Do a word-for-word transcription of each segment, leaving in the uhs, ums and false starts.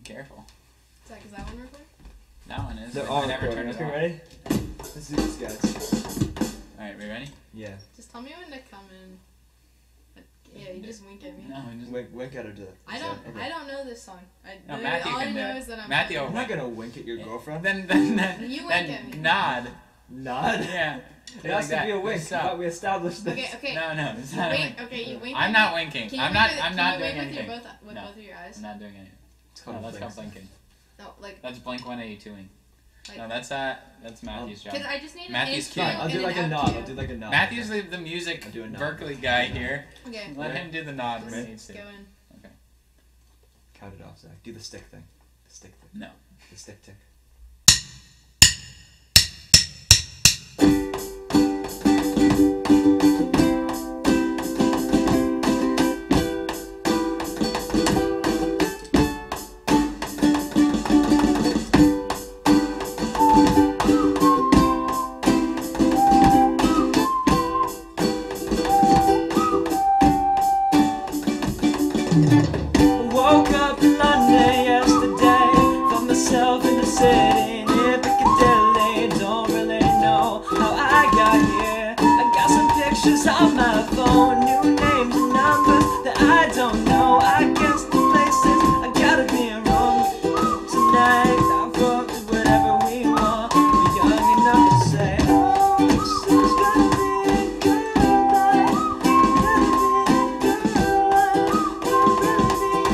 careful. Is that, is that one recording? That one is. They're I all never recording. turned it Okay, off. ready? Let's do this, guys. Alright, we ready? Yeah. Just tell me when to come in. But, yeah, you just wink at me. No, just... Wink, wink at her to. I don't. Okay. I don't know this song. I, No, the, Matthew all can I do know it. is that I'm. Matthew, I'm not gonna wink at your girlfriend. Then, then, then, You wink then at me. nod. Nod? Yeah. It has like to be a that. wink. Stop. I thought we established this. Okay, okay. No, no, it's You not a wink. wink. Okay, you wink. I'm at not me. winking. Can you I'm wink not. with, I'm can not you doing wink anything. With your, both, with no. both of your eyes? I'm not doing anything. It's called No, that's called blinking. blinking. No, like. That's blink one eighty-two wing. Like, No, that's uh, that's Matthew's job. Because I just need Matthew's an cute. intro I'll do and like an a out nod. cue. I'll do like a nod. Matthew's the, the music I'll do a nod. Berkeley guy here. Okay. Let him do the nod when he needs Just to. go in. Okay. Count it off, Zach. Do the stick thing. The stick thing. No. The stick tick. Woke up in London yesterday, found myself in the city near Piccadilly. Don't really know how I got here. I got some pictures on my phone, new names and numbers that I don't know. I guess the places I gotta be in Rome tonight. I'm for whatever we want. We're young enough to say, oh, this is gonna be a good night. Gonna be a good night.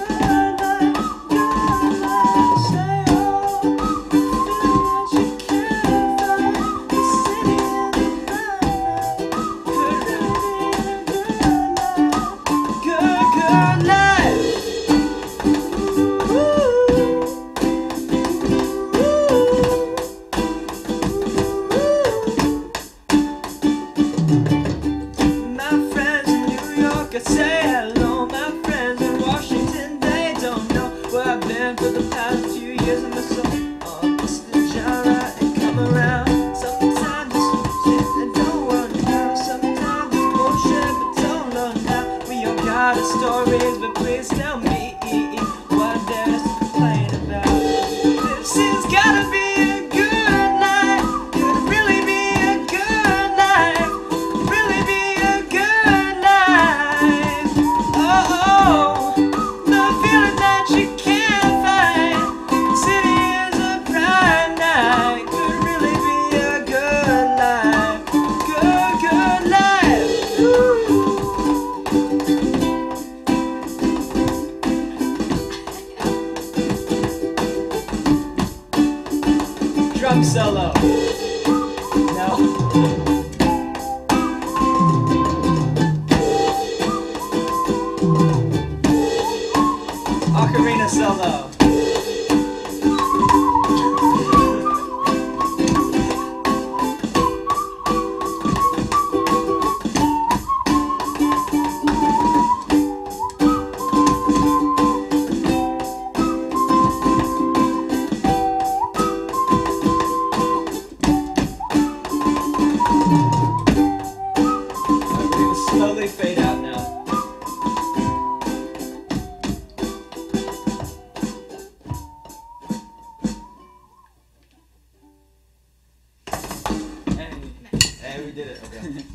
My friends in New York, I say hello. My friends in Washington, they don't know where I've been for the past few years. I'm so oh, this is the genre and come around. Sometimes it's legit and don't want to know. Sometimes it's bullshit, but don't learn now. We all got our stories, but please tell me what there's to complain about. This has gotta be a good night. Could really be a good night. Really be a good night. Oh, oh, the feeling that you can't find. City is a prime night. Could really be a good night. Good, good night. Drum solo. No. Ocarina solo. Everything will slowly fade out now. Hey. Hey, we did it. Okay.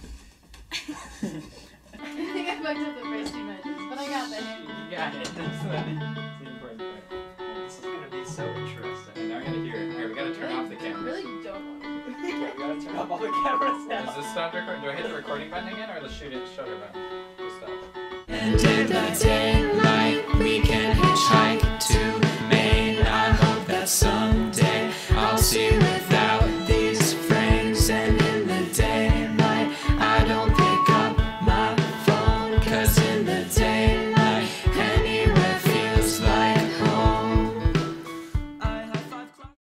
I think I fucked up the first two measures, but I got the hang. You got it. That's the, that's the important part. This is gonna be so interesting. Now we're gonna hear it. Alright, we gotta turn off the I camera. really don't want to. Okay, we gotta turn off all the cameras now. Does this stop recording? Do I hit the recording button again or the shoot it shutter button? Just stop. Entertain